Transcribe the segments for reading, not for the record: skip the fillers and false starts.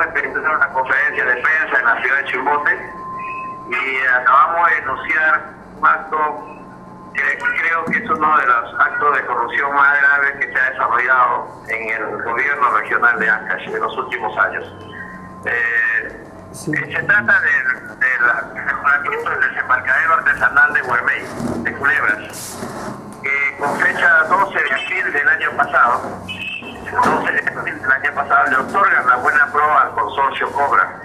acabamos de tener una conferencia de prensa en la ciudad de Chimbote y acabamos de denunciar un acto que creo que es uno de los actos de corrupción más graves que se ha desarrollado en el gobierno regional de Ancash en los últimos años. Se trata del mejoramiento del desembarcadero artesanal de Huermey, de Culebras, que con fecha 12 de abril del año pasado, le otorgan la buena pro al consorcio Cobra.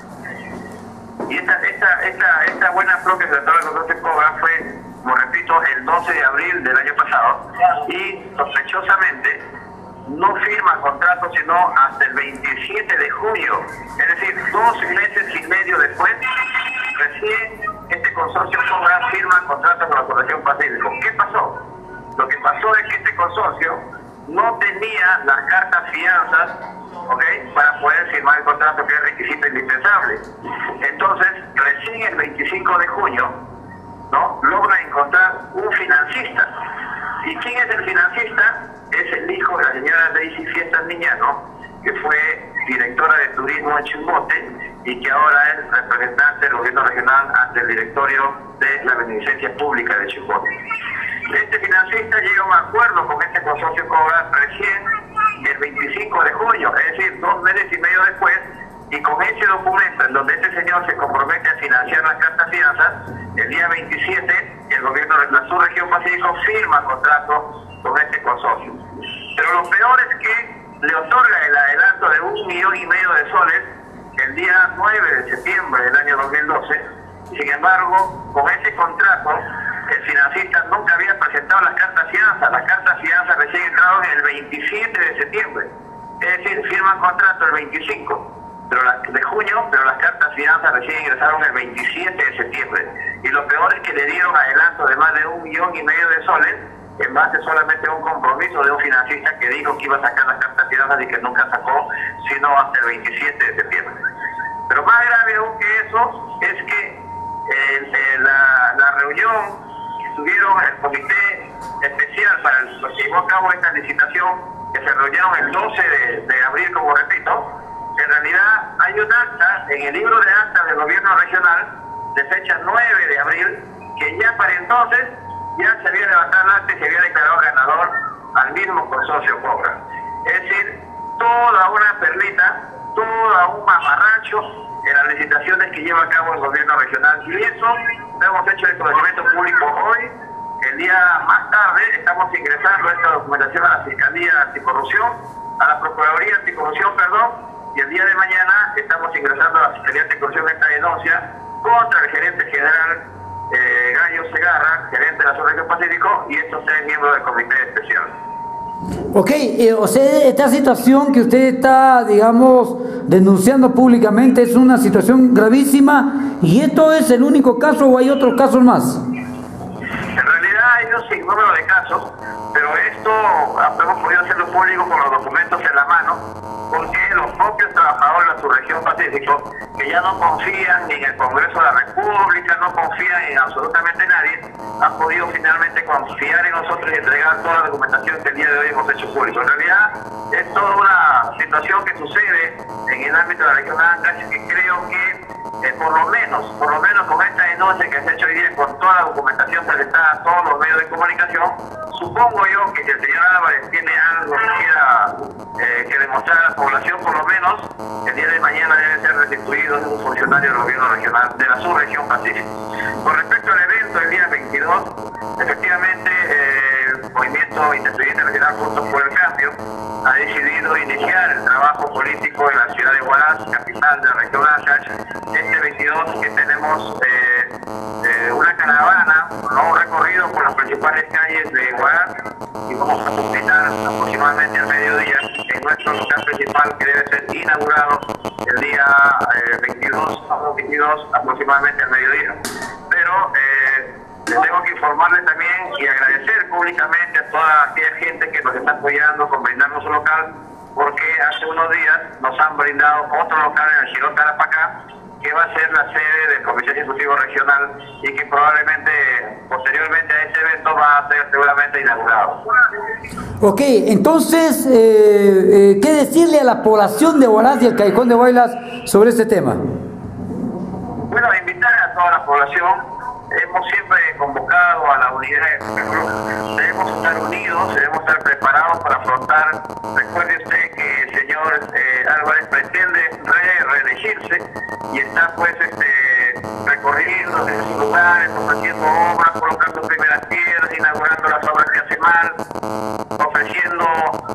Y esta buena pro que se otorga al consorcio Cobra fue, como repito, el 12 de abril del año pasado, y sospechosamente no firma contrato sino hasta el 27 de junio, es decir, 2 meses y medio después, recién este consorcio Cobra firma contrato con la Corporación Pacífico. ¿Qué pasó? Lo que pasó es que este consorcio no tenía las cartas fianzas, para poder firmar el contrato, que es requisito indispensable. Entonces, recién el 25 de junio, logra encontrar un financista. ¿Y quién es el financista? Es el hijo de la señora Daisy Fiestas Miñano, que fue directora de turismo en Chimbote y que ahora es representante del gobierno regional ante el directorio de la beneficencia pública de Chimbote. Este financista llega a un acuerdo con este consorcio Cobra recién el 25 de junio, es decir, 2 meses y medio después, y con ese documento en donde este señor se compromete a financiar las cartas fianzas, el día 27 el gobierno de la subregión Pacífico firma contrato con este consorcio. Pero lo peor es que le otorga el adelanto de 1,5 millones de soles el día 9 de septiembre del año 2012. Sin embargo, con ese contrato, el financista nunca había presentado las cartas fianza. Las cartas fianza recién entraron el 27 de septiembre. Es decir, firman contrato el 25 de junio, pero las cartas fianza recién ingresaron el 27 de septiembre. Y lo peor es que le dieron adelanto de más de 1,5 millones de soles en base solamente a un compromiso de un financista que dijo que iba a sacar las cartas fianzas y que nunca sacó, sino hasta el 27 de septiembre. Pero más grave aún que eso es que la reunión que tuvieron el comité especial para el que llevó a cabo esta licitación, que se reunieron el 12 de abril, como repito, en realidad hay un acta en el libro de actas del gobierno regional de fecha 9 de abril, que ya para entonces ya se había levantado el acta y se había declarado ganador al mismo consorcio Cobra. Es decir, toda una perlita, toda un mamarracho en las licitaciones que lleva a cabo el gobierno regional. Y eso lo hemos hecho de conocimiento público hoy. El día más tarde estamos ingresando esta documentación a la Fiscalía Anticorrupción, a la Procuraduría Anticorrupción, y el día de mañana estamos ingresando a la Fiscalía Anticorrupción esta denuncia contra el gerente general Gallo Segarra, gerente de la subregión Pacífico, y estos 3 miembros del comité especial. Ok, o sea, esta situación que usted está, digamos, denunciando públicamente es una situación gravísima, ¿y esto es el único caso o hay otros casos más? En realidad hay un sinnúmero de casos, pero esto hemos podido hacerlo público con los documentos en la mano, porque los propios trabajadores de la subregión Pacífico, que ya no confían en el Congreso de la República, no confían en absolutamente nadie, han podido finalmente confiar en nosotros y entregar toda la documentación que el día de hoy hemos hecho público. En realidad es toda una situación que sucede en el ámbito de la región de Ancash, que creo que por lo menos con esta denuncia que se ha hecho hoy día, con toda la documentación presentada a todos los medios de comunicación, supongo yo que si el señor Álvarez tiene algo que quiera que demostrar a la población, por lo menos el día de mañana debe ser restituido un funcionario del gobierno regional de la subregión Pacífico. Con respecto al evento el día 22, efectivamente el Movimiento Independiente Regional Juntos por el Cambio ha decidido iniciar el trabajo político en la ciudad de Huaraz, capital de la región de Ancash. Este 22 que tenemos una caravana, un recorrido por las principales calles de Huaraz, y vamos a culminar aproximadamente al mediodía en nuestro local principal, que debe ser inaugurado el día 22 aproximadamente al mediodía. Pero les tengo que informarles también y agradecer públicamente a toda aquella gente que nos está apoyando con brindarnos un local, porque hace unos días nos han brindado otro local en el Girón Tarapacá, que va a ser la sede del Comité Ejecutivo Regional, y que probablemente posteriormente a este evento evento va a ser seguramente inaugurado. Ok, entonces, ¿qué decirle a la población de Huaraz y el Callejón de Huaylas sobre este tema? Bueno, invitar a toda la población. Hemos siempre convocado a la unidad de pueblo. Debemos estar unidos, debemos estar preparados para afrontar. Recuerde usted que el señor Álvarez pretende reelegirse y está pues recorriendo en sus lugares, ofreciendo obras, colocando primeras piedras, inaugurando las obras que hace mal, ofreciendo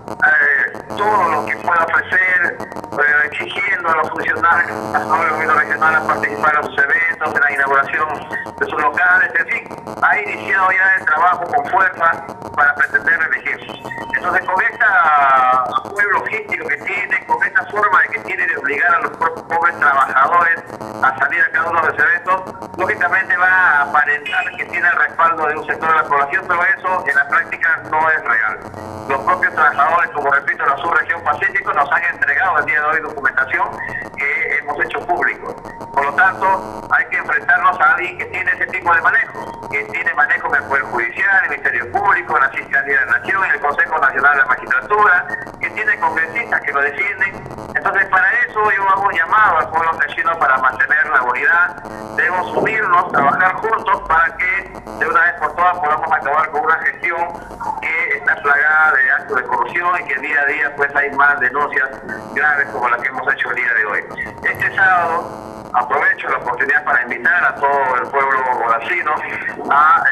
todo lo que pueda ofrecer, exigiendo a los funcionarios del gobierno regional a participar en sus eventos, en la inauguración de sus locales, en fin, ha iniciado ya el trabajo con fuerza para pretender reelegirse. Entonces, con este apoyo logístico que tiene, con esta forma de que tiene de obligar a los pobres trabajadores a salir a cada uno de los eventos, lógicamente va a aparentar que tiene el respaldo de un sector de la población, pero eso en la práctica no es real. Los propios trabajadores, como repito, de la subregión Pacífico nos han entregado el día de hoy documentación que hemos hecho público. Por lo tanto, hay que enfrentarnos a alguien que tiene ese tipo de manejo, que tiene manejo en el Poder Judicial, en el Ministerio Público, en la Fiscalía de la Nación, en el Consejo Nacional de la Magistratura, que tiene congresistas que lo defienden. Entonces, para eso yo hago un llamado al pueblo campesino para mantener la unidad. Debemos unirnos, trabajar juntos para que de una vez por todas podamos acabar con una gestión que está plagada de actos de corrupción y que día a día pues hay más denuncias graves como las que hemos hecho el día de hoy. Este sábado aprovecho la oportunidad para invitar a todo el pueblo huaracino a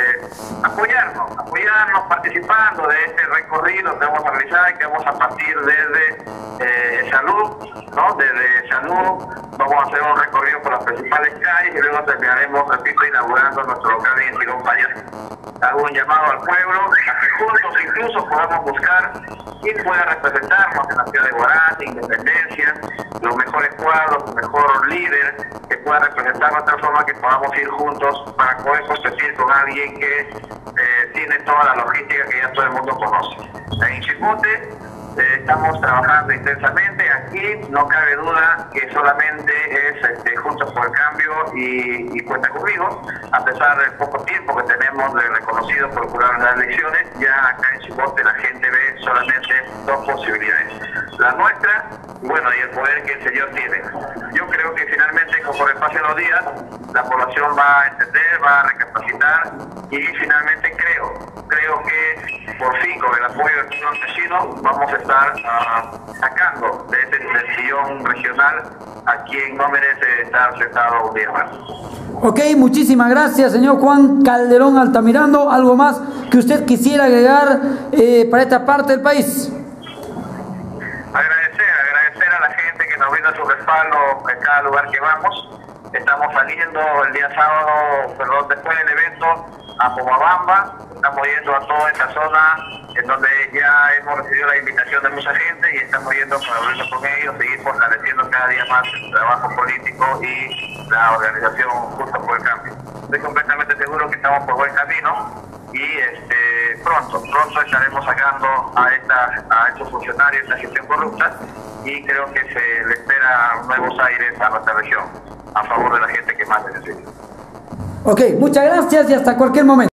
apoyarnos participando de este recorrido que vamos a realizar y que vamos a partir desde salud, ¿no? Desde salud vamos a hacer un recorrido por las principales calles y luego terminaremos, repito, inaugurando nuestro local de Intigón Payas. Hago un llamado al pueblo a que juntos incluso podamos buscar quién pueda representarnos en la ciudad de Huaraz, de Independencia, los mejores cuadros, el mejor líder que pueda representar nuestra forma, que podamos ir juntos para poder competir con alguien que tiene toda la logística que ya todo el mundo conoce. En Chipote estamos trabajando intensamente. Aquí no cabe duda que solamente es Juntos por el Cambio y cuenta conmigo, a pesar del poco tiempo que tenemos de reconocido por curar las elecciones. Ya acá en Chipote la gente ve solamente dos posibilidades, la nuestra, bueno, y el poder que el señor tiene. Yo creo que finalmente, conforme pasen los días, la población va a entender, va a recapacitar y finalmente creo que por fin con el apoyo del pueblo campesino vamos a estar sacando de del sillón regional a quien no merece estar sentado un día más. Ok, muchísimas gracias, señor Juan Calderón Altamirano. ¿Algo más que usted quisiera agregar para esta parte del país? Agradecer a la gente que nos brinda su respaldo en cada lugar que vamos. Estamos saliendo el día sábado, después del evento, a Pomabamba. Estamos yendo a toda esta zona en donde ya hemos recibido la invitación de mucha gente y estamos yendo para hablar con ellos, seguir fortaleciendo cada día más el trabajo político y la organización Juntos por el Cambio. Estoy completamente seguro que estamos por buen camino y pronto estaremos sacando a estos funcionarios de esta gestión corrupta y creo que se le espera nuevos aires a nuestra región a favor de la gente que más necesita. Ok, muchas gracias y hasta cualquier momento.